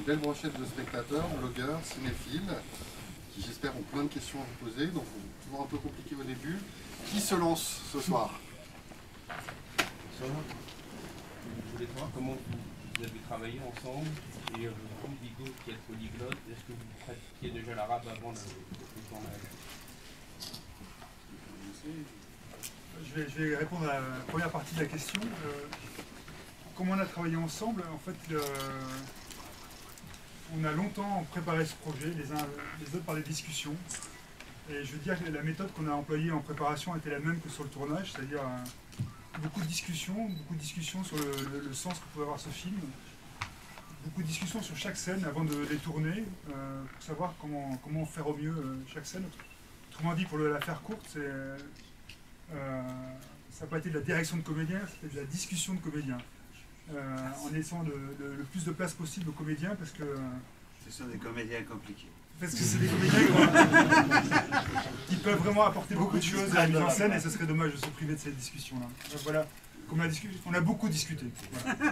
belle brochette de spectateurs, blogueurs, cinéphiles, qui j'espère ont plein de questions à vous poser, donc c'est toujours un peu compliqué au début. Qui se lance ce soir? Je voulais savoir comment vous avez travaillé ensemble, et vous, Diego, qui êtes polyglotte, est-ce que vous pratiquiez déjà l'arabe avant le tournage? Je vais répondre à la première partie de la question. Comment on a travaillé ensemble? En fait, on a longtemps préparé ce projet, les uns les autres par des discussions. Et je veux dire que la méthode qu'on a employée en préparation était la même que sur le tournage, c'est-à-dire beaucoup de discussions sur le sens que pouvait avoir ce film. Beaucoup de discussions sur chaque scène avant de les tourner, pour savoir comment faire au mieux chaque scène. Autrement dit, pour la faire courte, ça n'a pas été de la direction de comédien, c'était de la discussion de comédiens. En laissant le plus de place possible aux comédiens parce que... Ce sont des comédiens compliqués. Parce que c'est des comédiens qui peuvent vraiment apporter beaucoup de choses à la mise en scène et ce serait dommage de se priver de cette discussion-là. Voilà, on a beaucoup discuté. Voilà.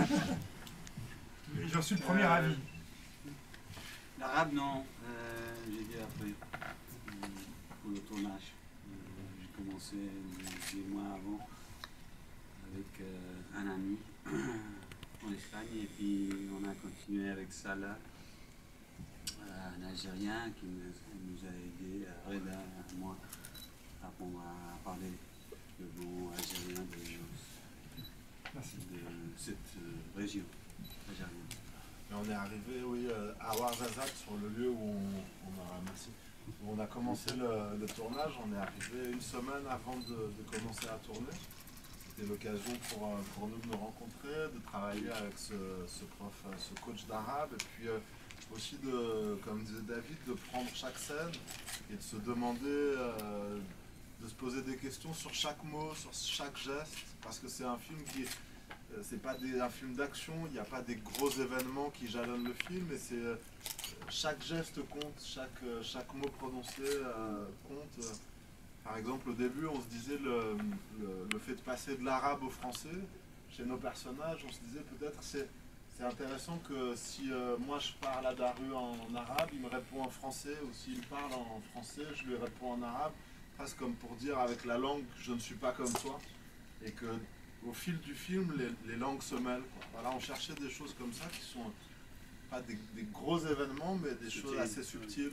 J'en suis le premier avis. L'arabe, non. J'ai dit après, pour le tournage. J'ai commencé 2 mois avant avec un ami en Espagne et puis on a continué avec Salah, un Algérien qui nous a aidé, Reda, moi, à parler le bon algérien de cette région algérienne. Et on est arrivé, oui, à Ouarzazate, sur le lieu où où on a commencé le tournage. On est arrivé 1 semaine avant de commencer à tourner. C'était l'occasion pour nous de nous rencontrer, de travailler avec ce prof, ce coach d'arabe, et puis aussi comme disait David, de prendre chaque scène et de se demander, de se poser des questions sur chaque mot, sur chaque geste, parce que c'est un film qui c'est pas un film d'action, il n'y a pas des gros événements qui jalonnent le film, et c'est chaque geste compte, chaque mot prononcé compte. Par exemple, au début, on se disait le fait de passer de l'arabe au français, chez nos personnages, on se disait peut-être c'est intéressant que si moi je parle à Daru en arabe, il me répond en français, ou s'il parle en français, je lui réponds en arabe, presque comme pour dire avec la langue, je ne suis pas comme toi, et que au fil du film, les langues se mêlent, quoi. Voilà, on cherchait des choses comme ça qui sont pas des gros événements, mais des choses assez subtiles.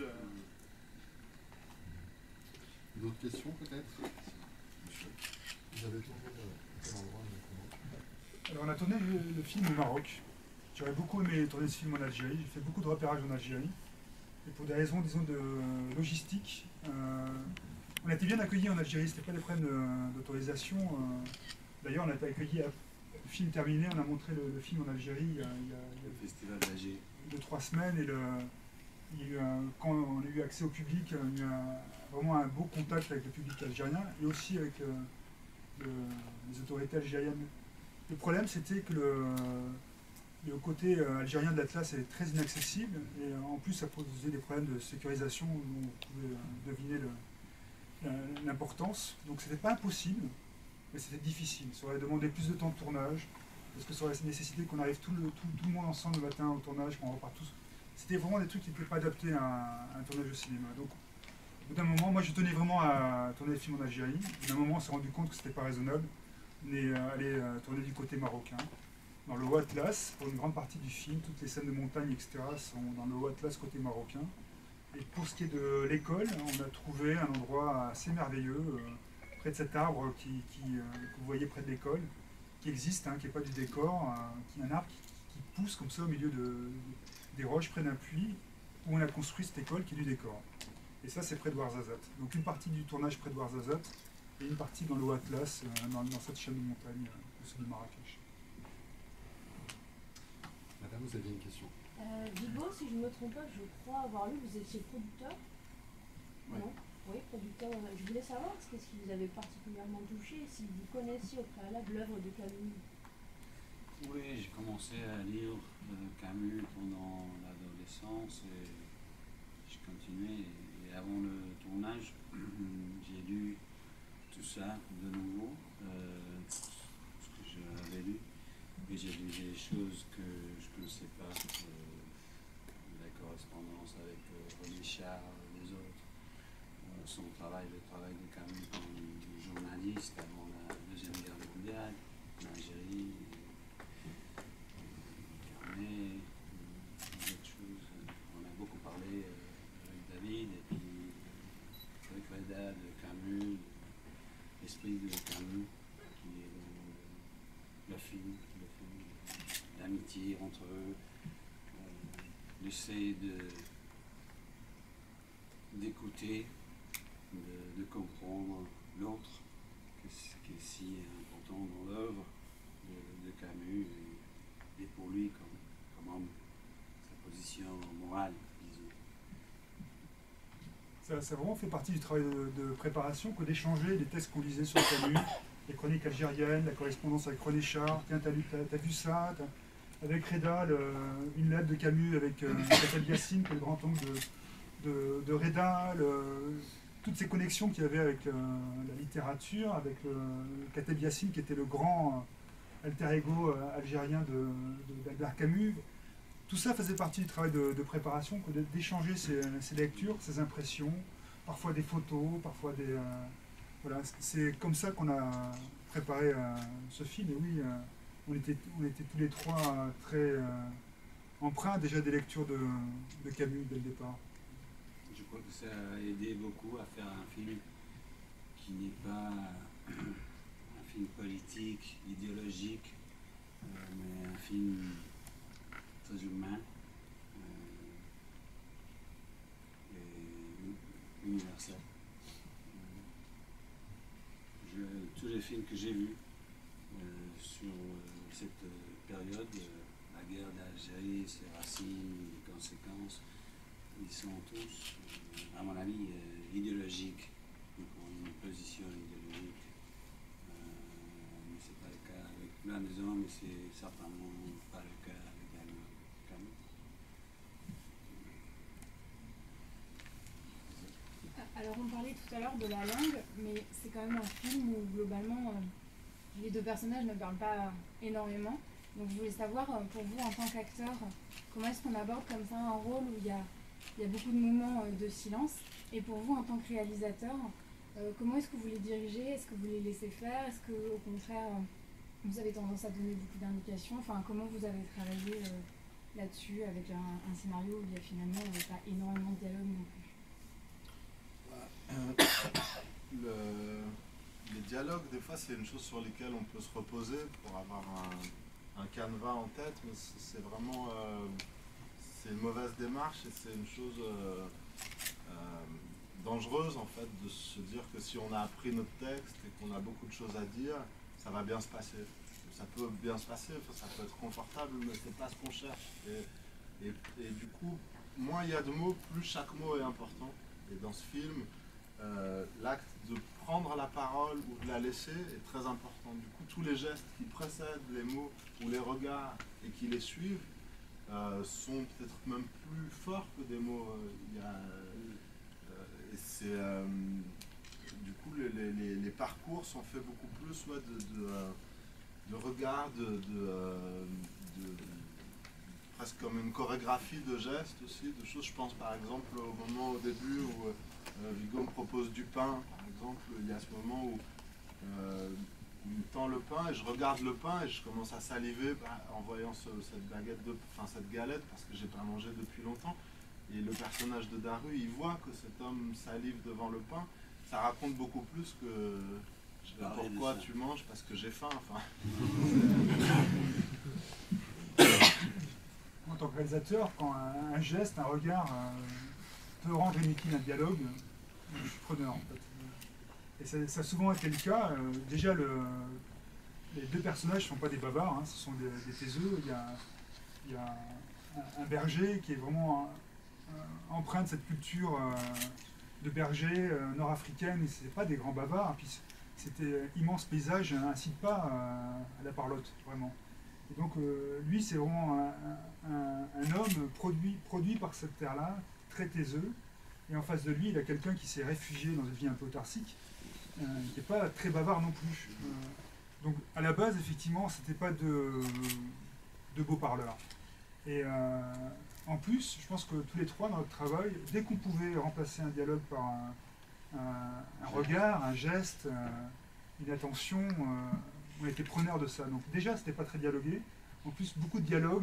D'autres questions peut-être? Vous avez tourné quel endroit exactement? Alors on a tourné le film au Maroc. J'aurais beaucoup aimé tourner ce film en Algérie. J'ai fait beaucoup de repérages en Algérie. Et pour des raisons, disons, de logistique, on a été bien accueillis en Algérie. C'était pas des problèmes d'autorisation. D'ailleurs, on a été accueillis, le film terminé, on a montré le film en Algérie il y a le festival d'Alger. 2-3 semaines. Et quand on a eu accès au public, il y a eu vraiment un beau contact avec le public algérien et aussi avec les autorités algériennes. Le problème, c'était que le côté algérien de l'Atlas est très inaccessible et en plus, ça posait des problèmes de sécurisation où on pouvait deviner l'importance. Donc, c'était pas impossible. Mais c'était difficile, ça aurait demandé plus de temps de tournage, parce que ça aurait nécessité qu'on arrive tout le monde ensemble le matin au tournage, qu'on repart tous. C'était vraiment des trucs qui n'étaient pas adaptés à un tournage au cinéma. Donc, au bout d'un moment, moi je tenais vraiment à tourner le film en Algérie. Au bout d'un moment, on s'est rendu compte que c'était pas raisonnable. On est allé tourner du côté marocain, dans le Haut Atlas, pour une grande partie du film. Toutes les scènes de montagne, etc., sont dans le Haut Atlas côté marocain. Et pour ce qui est de l'école, on a trouvé un endroit assez merveilleux, près de cet arbre que vous voyez près de l'école, qui existe, qui n'est pas du décor, qui est un arbre qui pousse comme ça au milieu des roches près d'un puits, où on a construit cette école qui est du décor. Et ça, c'est près de Ouarzazate. Donc une partie du tournage près de Ouarzazate, et une partie dans le Haut Atlas, dans cette chaîne de montagne au sud de Marrakech. Madame, vous aviez une question? Diego, si je ne me trompe pas, je crois avoir lu, vous étiez producteur? Oui. Non? Oui, producteur. Je voulais savoir ce qui vous avait particulièrement touché, si vous connaissiez au préalable l'œuvre de Camus. Oui, j'ai commencé à lire Camus pendant l'adolescence et j'ai continué. Et avant le tournage, j'ai lu tout ça de nouveau, ce que j'avais lu. Et j'ai lu des choses que je ne connaissais pas. c'était avant la Deuxième Guerre mondiale, en Algérie, Carnet, d'autres choses. On a beaucoup parlé avec David et puis avec Reda de Camus, l'esprit de Camus, qui est dans le film, l'amitié entre eux, l'essai d'écouter, de comprendre l'autre, ce qui est si important dans l'œuvre de Camus, et pour lui comme homme, sa position morale, disons. Ça a vraiment fait partie du travail de préparation que d'échanger les textes qu'on lisait sur Camus, les chroniques algériennes, la correspondance avec René Char. Tiens, t'as vu ça, avec Reda, une lettre de Camus avec Kateb Yassine, qui est le grand-oncle de Reda, toutes ces connexions qu'il y avait avec la littérature, avec Kateb Yassine, qui était le grand alter ego algérien d'Albert Camus. Tout ça faisait partie du travail de préparation, d'échanger ces lectures, ces impressions, parfois des photos, parfois des... voilà, c'est comme ça qu'on a préparé ce film. Et oui, on était tous les trois très empreints déjà des lectures de Camus dès le départ. Je crois que ça a aidé beaucoup à faire un film qui n'est pas un film politique, idéologique, mais un film très humain et universel. Tous les films que j'ai vus sur cette période, la guerre d'Algérie, ses racines, les conséquences, ils sont tous, à mon avis, idéologiques. Ils ont une position idéologique. Mais ce n'est pas le cas avec La Maison, mais c'est certainement pas le cas avec Camus. Alors on parlait tout à l'heure de la langue, mais c'est quand même un film où globalement les deux personnages ne parlent pas énormément. Donc je voulais savoir, pour vous en tant qu'acteur, comment est-ce qu'on aborde comme ça un rôle où il y a beaucoup de moments de silence, et pour vous en tant que réalisateur, comment est-ce que vous les dirigez? Est-ce que vous les laissez faire? Est-ce que au contraire vous avez tendance à donner beaucoup d'indications? Enfin, comment vous avez travaillé là-dessus avec un scénario où il n'y a finalement pas énormément de dialogue non plus? Les dialogues, des fois, c'est une chose sur laquelle on peut se reposer pour avoir un canevas en tête, mais c'est vraiment c'est une mauvaise démarche et c'est une chose dangereuse en fait de se dire que si on a appris notre texte et qu'on a beaucoup de choses à dire, ça va bien se passer. Ça peut bien se passer, ça peut être confortable, mais c'est pas ce qu'on cherche. Et du coup, moins il y a de mots, plus chaque mot est important. Et dans ce film, l'acte de prendre la parole ou de la laisser est très important. Du coup, tous les gestes qui précèdent les mots ou les regards et qui les suivent sont peut-être même plus forts que des mots. Et c'est, du coup, les parcours sont faits beaucoup plus de regards, presque comme une chorégraphie de gestes aussi, de choses. Je pense par exemple au moment au début où Viggo me propose du pain, par exemple, il y a ce moment où il me tend le pain et je regarde le pain et je commence à saliver en voyant cette galette parce que j'ai pas mangé depuis longtemps. Et le personnage de Daru, il voit que cet homme salive devant le pain. Ça raconte beaucoup plus que pourquoi tu manges, parce que j'ai faim. Enfin. En tant que réalisateur, quand un geste, un regard peut rendre inutile un dialogue, je suis preneur en fait. Et ça a souvent été le cas. Déjà, les deux personnages ne sont pas des bavards, hein, ce sont des taiseux. Il y a un berger qui est vraiment empreint de cette culture de berger nord-africaine, et ce n'est pas des grands bavards. Puis c'était immense paysage n'incite pas à la parlotte, vraiment. Et donc lui, c'est vraiment un homme produit par cette terre-là, très taiseux. Et en face de lui, il a quelqu'un qui s'est réfugié dans une vie un peu autarcique, qui n'est pas très bavard non plus. Donc à la base, effectivement, c'était pas de beaux parleurs. Et en plus, je pense que tous les trois, dans notre travail, dès qu'on pouvait remplacer un dialogue par un regard, un geste, une attention, on était preneur de ça. Donc déjà, c'était pas très dialogué. En plus, beaucoup de dialogues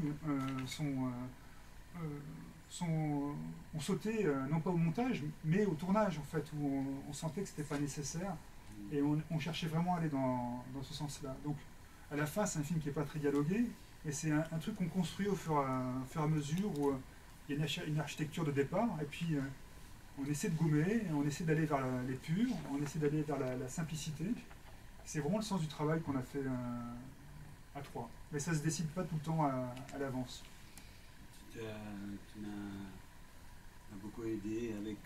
ont sauté, non pas au montage, mais au tournage, en fait, où on sentait que c'était pas nécessaire. Et on cherchait vraiment à aller dans ce sens-là. Donc, à la fin, c'est un film qui n'est pas très dialogué, mais c'est un truc qu'on construit au fur et à mesure, où il y a une architecture de départ, et puis on essaie de gommer, on essaie d'aller vers l'épure, on essaie d'aller vers la simplicité. C'est vraiment le sens du travail qu'on a fait à trois. Mais ça ne se décide pas tout le temps à l'avance. Tu m'as beaucoup aidé avec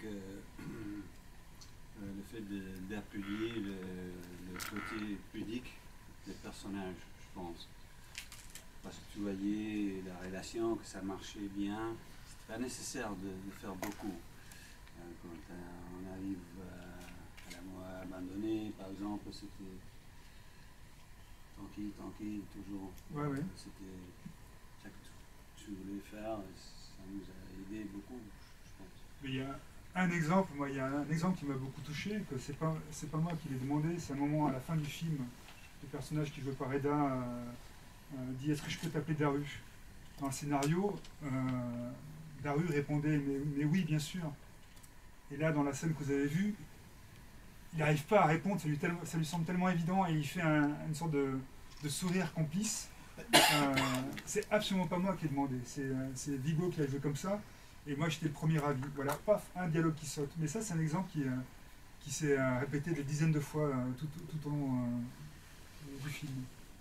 le fait d'appuyer le côté pudique des personnages, je pense. Parce que tu voyais la relation, que ça marchait bien. C'était pas nécessaire de faire beaucoup. Quand on arrive à la mort abandonnée, par exemple, c'était tranquille, toujours. Ouais, ouais. C'était ça que tu voulais faire, ça nous a aidé beaucoup, je pense. Mais il y a un exemple, il y a un exemple qui m'a beaucoup touché, que c'est pas moi qui l'ai demandé, c'est un moment à la fin du film, le personnage qui joué par Eda dit « Est-ce que je peux t'appeler Daru ?» Dans le scénario, Daru répondait mais oui, bien sûr. Et là, dans la scène que vous avez vue, il n'arrive pas à répondre, ça lui semble tellement évident, et il fait une sorte de sourire complice. C'est absolument pas moi qui ai demandé, c'est Vigo qui a joué comme ça, et moi j'étais le premier ravi. Voilà, paf, un dialogue qui saute. Mais ça, c'est un exemple qui s'est répété des dizaines de fois tout au long du film.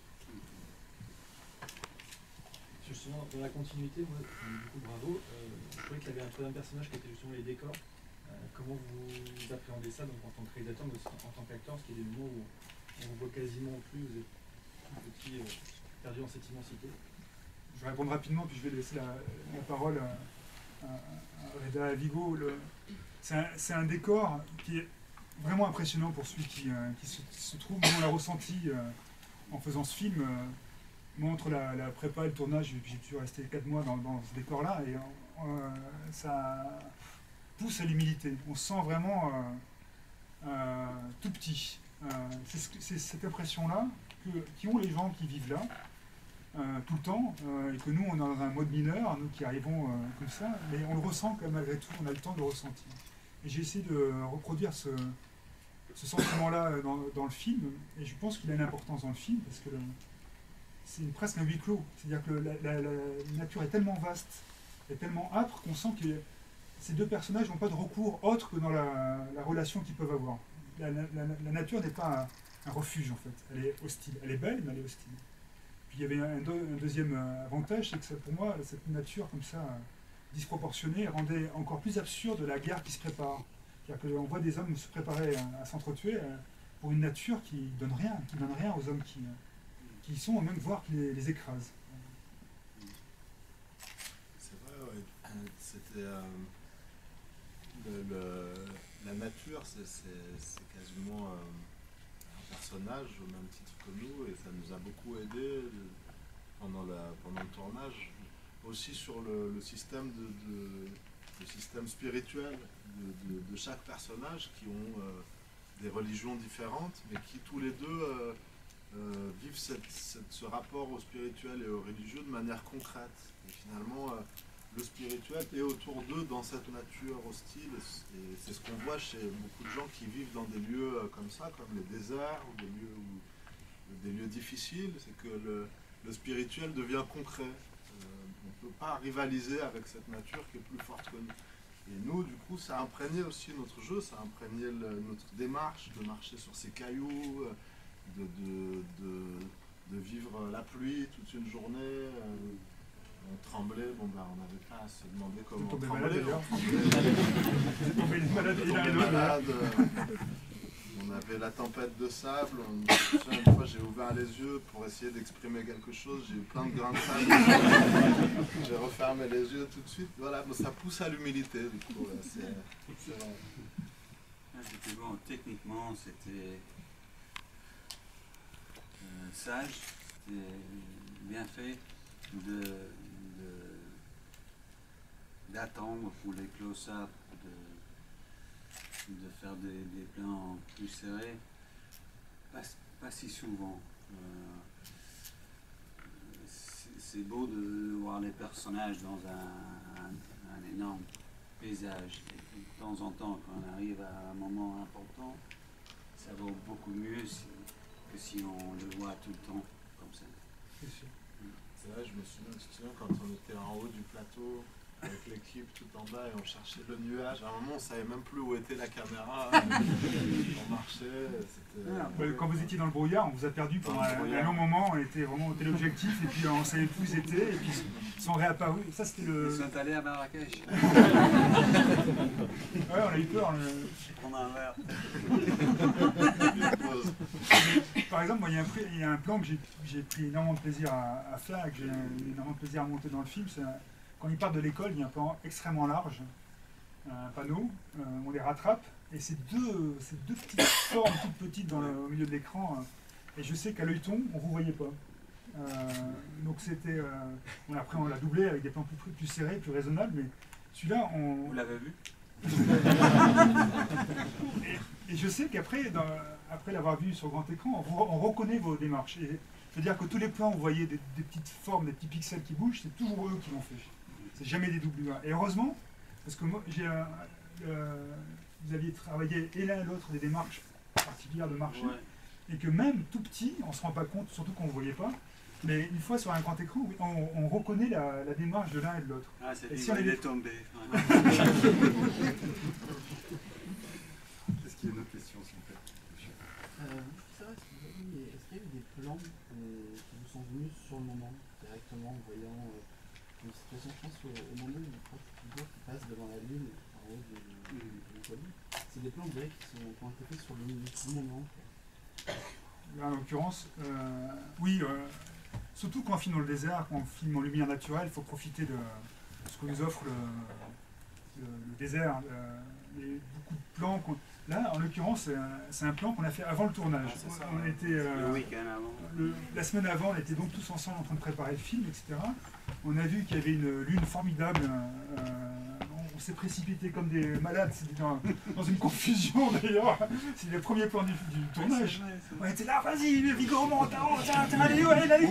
Justement, dans la continuité, moi, beaucoup bravo. Je trouvais qu'il y avait un troisième personnage qui était justement les décors. Comment vous appréhendez ça, donc en tant que réalisateur, mais aussi en tant qu'acteur, parce qu'il y a des moments où on ne voit quasiment plus, vous êtes tout petit, perdu dans cette immensité. Je vais répondre rapidement, puis je vais laisser la parole à Reda, à Vigo. C'est un décor qui est vraiment impressionnant pour celui qui se trouve. Nous, on l'a ressenti en faisant ce film. Moi, entre la prépa et le tournage, j'ai pu rester 4 mois dans ce décor-là, et ça pousse à l'humilité. On se sent vraiment tout petit. C'est cette impression-là qu'ont les gens qui vivent là tout le temps, et que nous, on est dans un mode mineur, nous qui arrivons comme ça, mais on le ressent quand même, malgré tout, on a le temps de le ressentir. Et j'ai essayé de reproduire ce sentiment-là dans le film, et je pense qu'il a une importance dans le film, parce que c'est presque un huis clos. C'est-à-dire que la nature est tellement vaste et tellement âpre qu'on sent que ces deux personnages n'ont pas de recours autre que dans la relation qu'ils peuvent avoir. La nature n'est pas un refuge, en fait. Elle est hostile. Elle est belle, mais elle est hostile. Puis il y avait un deuxième avantage, c'est que pour moi, cette nature comme ça, disproportionnée, rendait encore plus absurde la guerre qui se prépare. C'est-à-dire qu'on voit des hommes se préparer à s'entretuer pour une nature qui donne rien aux hommes qui sont, même voire qui les écrasent. C'est vrai, ouais. C'était la nature, c'est quasiment un personnage au même titre que nous, et ça nous a beaucoup aidé pendant le tournage, aussi sur le système le système spirituel de chaque personnage, qui ont des religions différentes, mais qui tous les deux vivent ce rapport au spirituel et au religieux de manière concrète. Et finalement, le spirituel est autour d'eux dans cette nature hostile, et c'est ce qu'on voit chez beaucoup de gens qui vivent dans des lieux comme ça, comme les déserts ou des lieux difficiles, c'est que le spirituel devient concret. On ne peut pas rivaliser avec cette nature qui est plus forte que nous. Et nous, du coup, ça a imprégné aussi notre jeu, ça a imprégné notre démarche de marcher sur ces cailloux, de vivre la pluie toute une journée. On tremblait, on n'avait pas à se demander comment on tremblait. On avait la tempête de sable. Une fois, j'ai ouvert les yeux pour essayer d'exprimer quelque chose. J'ai eu plein de grains de sable. J'ai refermé les yeux tout de suite. Voilà, ça pousse à l'humilité, du coup. C'est vrai. C'était bon, techniquement, c'était sage, c'était bien fait d'attendre pour les close-up, de faire des plans plus serrés. Pas si souvent. C'est beau de voir les personnages dans un énorme paysage. Et de temps en temps, quand on arrive à un moment important, ça vaut beaucoup mieux que si on le voit tout le temps comme ça. C'est sûr. C'est vrai, je me souviens quand on était en haut du plateau avec l'équipe tout en bas et on cherchait le nuage. À un moment, on savait même plus où était la caméra. On marchait. Quand vous étiez dans le brouillard, on vous a perdu pendant un long moment. On était vraiment au téléobjectif et puis on savait plus où ils étaient et puis ils sont réapparus. Ça, c'était le. Ils sont allés à Marrakech. Ouais, on a eu peur. Prendre un verre. Par exemple, moi, il y a un plan que j'ai pris énormément de plaisir à faire et que j'ai énormément de plaisir à monter dans le film. Quand ils partent de l'école, il y a un plan extrêmement large, un panneau, on les rattrape, et ces deux petites formes toutes petites au milieu de l'écran, et je sais qu'à l'œilleton, on ne vous voyait pas. Donc c'était... après on l'a doublé avec des plans plus serrés, plus raisonnables, mais celui-là, Vous l'avez vu? Et je sais qu'après, après l'avoir vu sur grand écran, on reconnaît vos démarches. Et je veux dire que tous les plans, vous voyez des petites formes, des petits pixels qui bougent, c'est toujours eux qui l'ont fait. C'est jamais des doublures. Et heureusement, parce que moi, vous aviez travaillé et l'un et l'autre des démarches particulières de marché, et que même tout petit, on ne se rend pas compte, surtout qu'on ne vous voyait pas, mais une fois sur un grand écran, on reconnaît la démarche de l'un et de l'autre. Ah, c'est si il est tombé. Est-ce qu'il y a une autre question, s'il vous plaît? Est-ce qu'il y a eu des plans qui vous sont venus sur le moment, directement, en voyant une situation, je pense, au moment où Igor qui passe devant la lune, en haut du colis, c'est des plans, on dirait, qui ont été faits sur le moment. Là, en l'occurrence, oui, surtout quand on filme dans le désert, quand on filme en lumière naturelle, il faut profiter de ce que nous offre le désert. Beaucoup de plans. Là, en l'occurrence, c'est un plan qu'on a fait avant le tournage. On était, le week-end avant. La semaine avant, on était donc tous ensemble en train de préparer le film, etc. On a vu qu'il y avait une lune formidable. On s'est précipité comme des malades. C'était dans une confusion d'ailleurs. C'est le premier plan du tournage. On était là, vas-y, Viggo, monte, tiens, allez, ouais, la lune,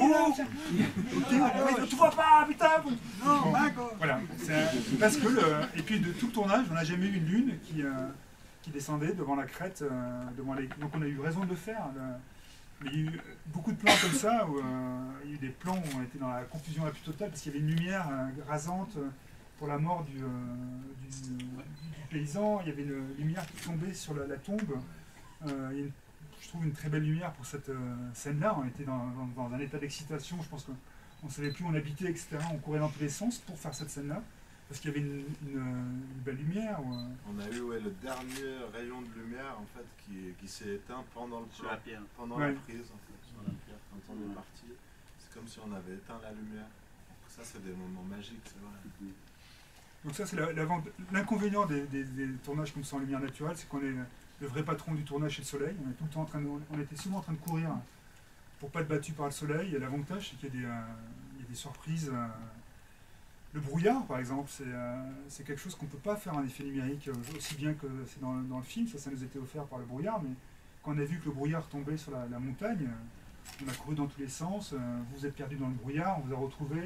tu vois pas, putain. Non, voilà. Parce que et puis de tout le tournage, on n'a jamais eu une lune qui descendait devant la crête, donc on a eu raison de le faire. Mais il y a eu beaucoup de plans comme ça, où il y a eu des plans où on était dans la confusion la plus totale, parce qu'il y avait une lumière rasante pour la mort du paysan, il y avait une lumière qui tombait sur la tombe. Je trouve une très belle lumière pour cette scène-là. On était dans un état d'excitation, je pense qu'on ne savait plus où on habitait, etc. On courait dans tous les sens pour faire cette scène-là. Parce qu'il y avait une belle lumière. On a eu le dernier rayon de lumière en fait qui s'est éteint pendant le Sur la pierre. pendant la prise en fait, sur la pierre. Quand on est parti, c'est comme si on avait éteint la lumière. Donc ça c'est des moments magiques, c'est vrai. Donc ça c'est l'inconvénient des tournages comme ça en lumière naturelle, c'est qu'on est le vrai patron du tournage chez le soleil. On est tout le temps on était souvent en train de courir pour pas être battu par le soleil. Et l'avantage c'est qu'il y a des surprises. Le brouillard, par exemple, c'est quelque chose qu'on ne peut pas faire en effet numérique aussi bien que c'est dans le film. Ça nous était offert par le brouillard, mais quand on a vu que le brouillard tombait sur la montagne, on a couru dans tous les sens. Vous êtes perdu dans le brouillard, on vous a retrouvé.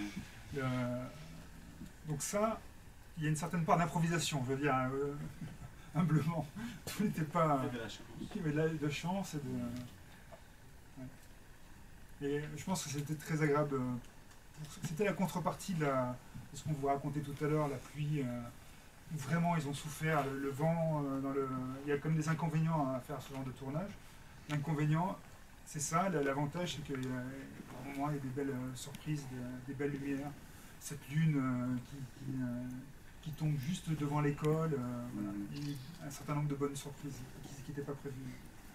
Donc ça, il y a une certaine part d'improvisation, je veux dire, humblement. Tout n'était pas... Il y avait de la chance. Et je pense que c'était très agréable. C'était la contrepartie de ce qu'on vous racontait tout à l'heure, la pluie, où vraiment ils ont souffert, le vent, il y a comme des inconvénients à faire ce genre de tournage. L'inconvénient, c'est ça, l'avantage c'est qu'il y a par moments il y a des belles surprises, des belles lumières, cette lune qui tombe juste devant l'école, voilà. Il y a un certain nombre de bonnes surprises qui n'étaient pas prévues.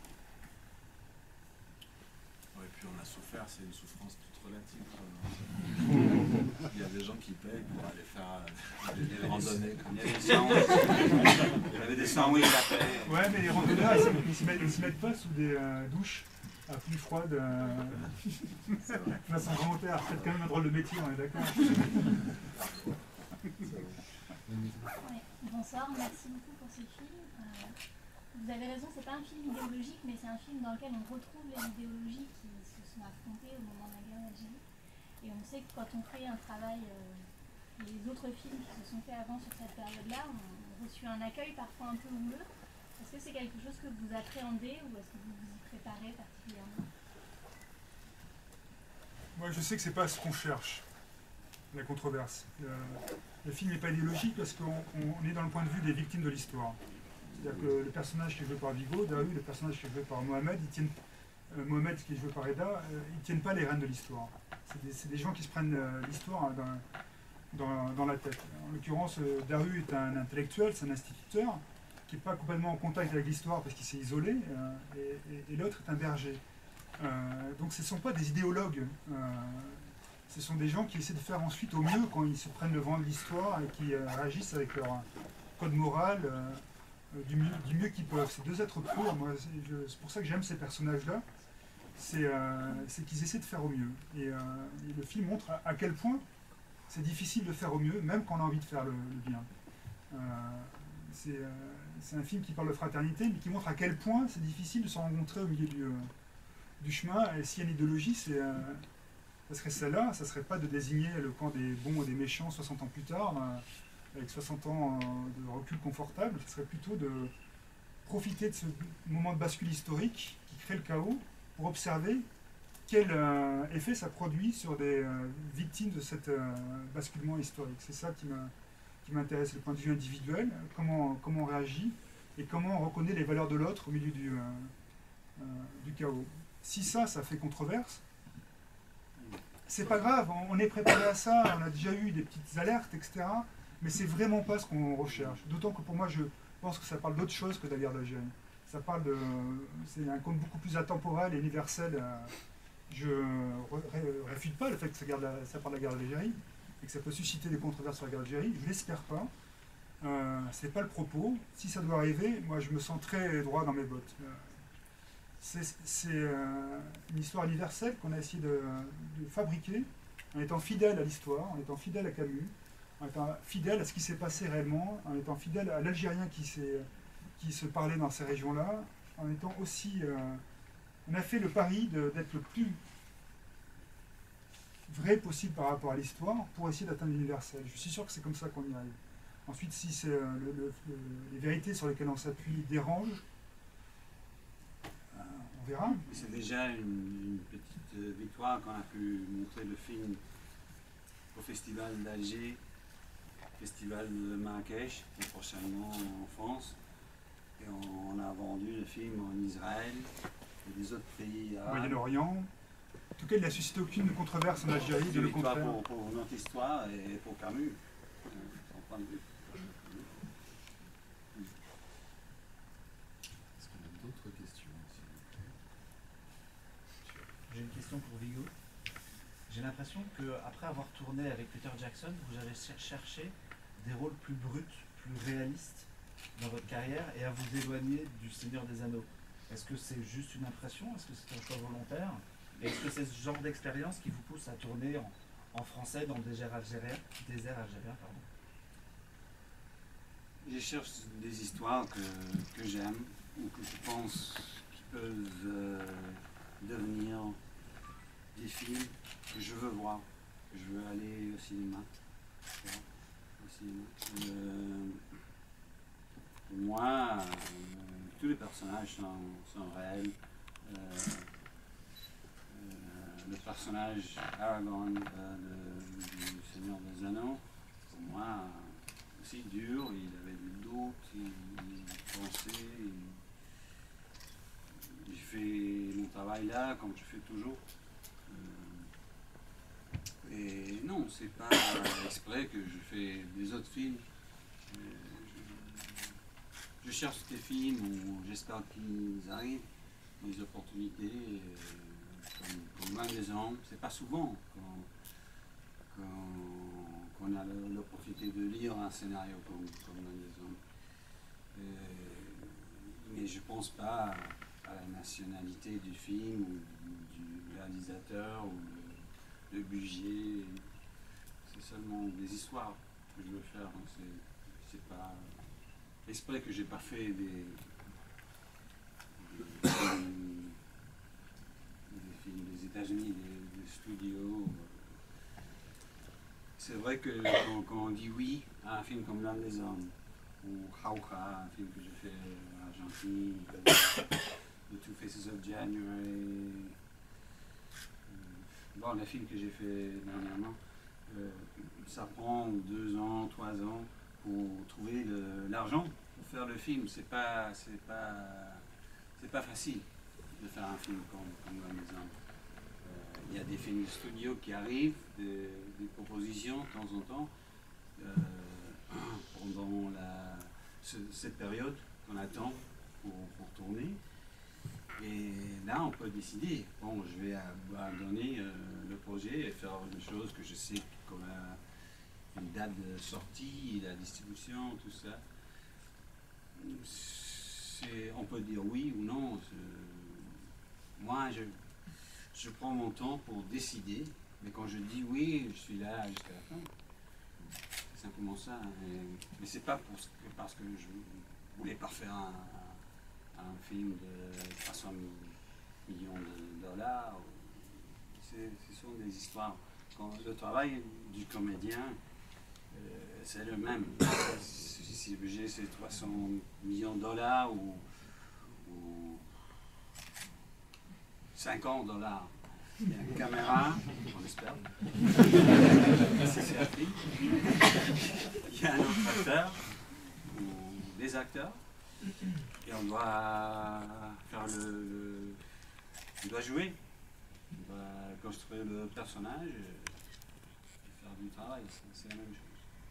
Et puis on a souffert, c'est une souffrance toute relative. Il y a des gens qui payent pour aller faire des randonnées comme ça. Il y avait des sandwichs à payer. Ouais, mais les randonneurs, ils ne se mettent pas sous des douches à pluie froide de façon volontaire. Faites quand même un drôle de métier, on est d'accord. Bonsoir, merci beaucoup pour ce film. vous avez raison, c'est pas un film idéologique, mais c'est un film dans lequel on retrouve les idéologies qui se sont affrontées au moment de la guerre d'Algérie. Et on sait que quand on fait un travail, les autres films qui se sont faits avant sur cette période-là ont reçu un accueil parfois un peu houleux. Est-ce que c'est quelque chose que vous appréhendez ou est-ce que vous vous y préparez particulièrement? Moi, je sais que c'est pas ce qu'on cherche, la controverse. Le film n'est pas idéologique parce qu'on est dans le point de vue des victimes de l'histoire. C'est-à-dire que le personnage qui est joué par Vigo, Dahu, le personnage qui est joué par Mohamed, Mohamed qui est joué par Eda, ils ne tiennent pas les rênes de l'histoire. C'est des gens qui se prennent l'histoire dans la tête. En l'occurrence, Dahu est un intellectuel, c'est un instituteur, qui n'est pas complètement en contact avec l'histoire parce qu'il s'est isolé, et l'autre est un berger. Donc ce ne sont pas des idéologues, ce sont des gens qui essaient de faire ensuite au mieux quand ils se prennent le vent de l'histoire et qui réagissent avec leur code moral du mieux qu'ils peuvent. C'est deux êtres purs, c'est pour ça que j'aime ces personnages-là, c'est qu'ils essaient de faire au mieux. Et le film montre à quel point c'est difficile de faire au mieux, même quand on a envie de faire le bien. C'est un film qui parle de fraternité, mais qui montre à quel point c'est difficile de se rencontrer au milieu du chemin. Et s'il y a une idéologie, ça serait celle-là, ça ne serait pas de désigner le camp des bons et des méchants 60 ans plus tard, avec 60 ans de recul confortable. Ça serait plutôt de profiter de ce moment de bascule historique qui crée le chaos pour observer quel effet ça produit sur des victimes de cet basculement historique. C'est ça qui m'intéresse, le point de vue individuel, comment on réagit et comment on reconnaît les valeurs de l'autre au milieu du chaos. Si ça fait controverse, c'est pas grave, on est préparé à ça, on a déjà eu des petites alertes, etc. Mais c'est vraiment pas ce qu'on recherche. D'autant que pour moi, je pense que ça parle d'autre chose que de la guerre d'Algérie. C'est un conte beaucoup plus atemporel et universel. Je réfute pas le fait que ça parle de la guerre d'Algérie et que ça peut susciter des controverses sur la guerre d'Algérie. Je l'espère pas. C'est pas le propos. Si ça doit arriver, moi je me sens très droit dans mes bottes. C'est une histoire universelle qu'on a essayé de fabriquer en étant fidèle à l'histoire, en étant fidèle à Camus, en étant fidèle à ce qui s'est passé réellement, en étant fidèle à l'Algérien qui se parlait dans ces régions-là, en étant aussi... on a fait le pari d'être le plus vrai possible par rapport à l'histoire pour essayer d'atteindre l'universel. Je suis sûr que c'est comme ça qu'on y arrive. Ensuite, si les vérités sur lesquelles on s'appuie dérangent, on verra. C'est déjà une petite victoire qu'on a pu montrer le film au Festival d'Alger, Festival de Marrakech, et prochainement en France. Et on a vendu le film en Israël et des autres pays arabes. Moyen-Orient. En tout cas, il n'a suscité aucune controverse en Algérie, de le contraire. Pour notre histoire et pour Camus, son point de vue. Est-ce qu'on a d'autres questions? J'ai une question pour Vigo. J'ai l'impression qu'après avoir tourné avec Peter Jackson, vous avez cherché des rôles plus bruts, plus réalistes dans votre carrière et à vous éloigner du Seigneur des Anneaux. Est-ce que c'est juste une impression? Est-ce que c'est un choix volontaire? Et est-ce que c'est ce genre d'expérience qui vous pousse à tourner en français dans des déserts algériens, pardon? Je cherche des histoires que j'aime ou que je pense qui peuvent devenir des films que je veux voir, que je veux aller au cinéma. Pour moi, tous les personnages sont réels. Le personnage Aragorn du Seigneur des Anneaux, pour moi, aussi dur, il avait du doute, il pensait, j'ai fait mon travail là, comme je fais toujours. Et non, c'est pas exprès que je fais des autres films. Je cherche des films où j'espère qu'ils arrivent, des opportunités, comme Main des Hommes. C'est pas souvent qu'on a l'opportunité de lire un scénario comme Main des Hommes. Mais je pense pas à la nationalité du film, ou du réalisateur, ou le budget. C'est seulement des histoires que je veux faire. C'est pas exprès que j'ai pas fait films des États-Unis, des studios. C'est vrai que quand on dit oui à un film comme L'Âme des Hommes, ou Jauja, un film que j'ai fait en Argentine, The Two Faces of January, bon, les films que j'ai fait dernièrement, ça prend 2 ans, 3 ans pour trouver l'argent pour faire le film. C'est pas facile de faire un film comme L'Âme des Hommes. Il y a des films de studio qui arrivent, des propositions de temps en temps, pendant cette période qu'on attend pour tourner. Et là, on peut décider, bon, je vais abandonner le projet et faire une chose que je sais qu'on a une date de sortie, la distribution, tout ça. On peut dire oui ou non. Moi, je prends mon temps pour décider, mais quand je dis oui, je suis là jusqu'à la fin. C'est simplement ça. Mais c'est pas parce que je voulais pas faire un film de 300 millions de dollars. Ce sont des histoires. Quand le travail du comédien, c'est le même. Si le budget c'est 300 millions de dollars ou 50 dollars. Il y a une caméra, on espère. C'est appris. Il y a un autre acteur, ou des acteurs, et on doit faire on doit jouer, on doit construire le personnage et faire du travail. C'est la même chose.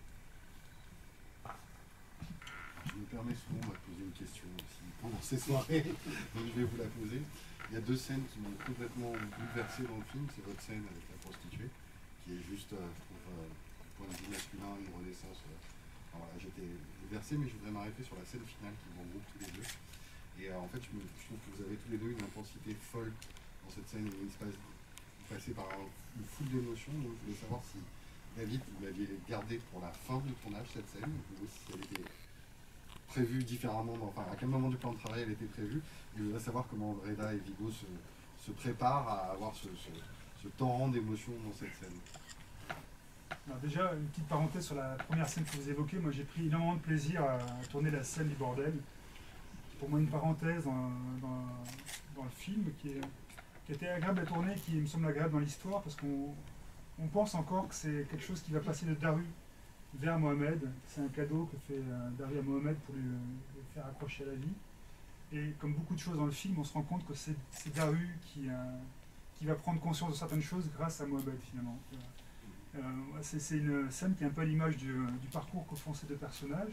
Je me permets souvent de poser une question aussi pendant ces soirées, donc je vais vous la poser. Il y a 2 scènes qui m'ont complètement bouleversé dans le film. C'est votre scène avec la prostituée, qui est juste, je trouve, du point de vue masculin, une renaissance. Voilà, j'étais bouleversé, mais je voudrais m'arrêter sur la scène finale qui vous regroupe tous les deux. Et en fait, je trouve que vous avez tous les deux une intensité folle dans cette scène. Vous passez par une foule d'émotions. Donc je voulais savoir si David, vous l'aviez gardé pour la fin du tournage, cette scène, ou si elle était prévue différemment, enfin à quel moment du plan de travail elle était prévue, et je voudrais savoir comment Reda et Viggo se préparent à avoir ce torrent d'émotions dans cette scène. Alors déjà, une petite parenthèse sur la première scène que vous évoquez. Moi, j'ai pris énormément de plaisir à tourner la scène du bordel. Pour moi, une parenthèse dans le film qui était agréable à tourner, qui me semble agréable dans l'histoire, parce qu'on pense encore que c'est quelque chose qui va passer de Daru vers Mohamed. C'est un cadeau que fait Daru à Mohamed pour lui faire accrocher à la vie. Et comme beaucoup de choses dans le film, on se rend compte que c'est Daru qui va prendre conscience de certaines choses grâce à Mohamed finalement. C'est une scène qui est un peu à l'image du parcours que font ces 2 personnages,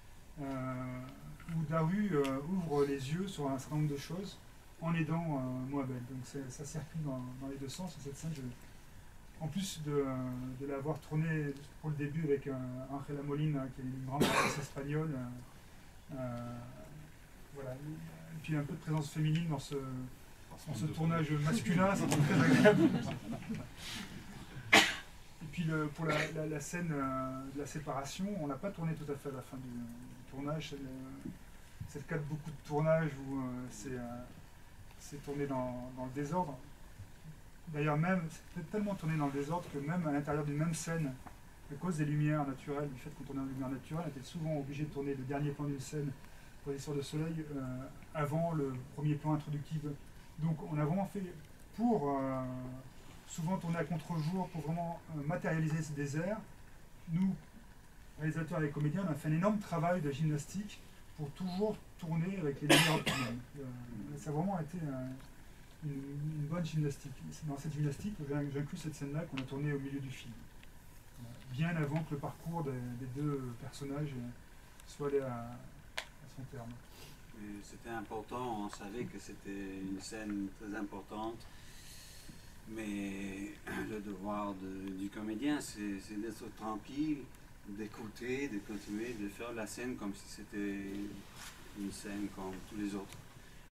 où Daru ouvre les yeux sur un certain nombre de choses en aidant Mohamed. Donc ça circule dans les 2 sens. Et cette scène, en plus de l'avoir tournée pour le début avec Ángela Molina, qui est une grande actrice espagnole, voilà. Et puis un peu de présence féminine dans ce tournage masculin, c'est très agréable. Et puis pour la scène de la séparation, on l'a pas tournée tout à fait à la fin du tournage. C'est le cas de beaucoup de tournages où c'est tourné dans le désordre. D'ailleurs même, c'est tellement tourné dans le désordre que même à l'intérieur d'une même scène, à cause des lumières naturelles, du fait qu'on tournait en lumière naturelle, on était souvent obligé de tourner le dernier plan d'une scène pour les sorts de soleil avant le premier plan introductif. Donc on a vraiment fait pour souvent tourner à contre-jour, pour vraiment matérialiser ce désert. Nous, réalisateurs et comédiens, on a fait un énorme travail de gymnastique pour toujours tourner avec les lumières optimales. Ça a vraiment été une bonne gymnastique. Dans cette gymnastique, j'inclus cette scène-là qu'on a tournée au milieu du film. Bien avant que le parcours des 2 personnages soit allé à son terme. C'était important, on savait que c'était une scène très importante, mais le devoir du comédien, c'est d'être tranquille, d'écouter, de continuer, de faire la scène comme si c'était une scène comme tous les autres.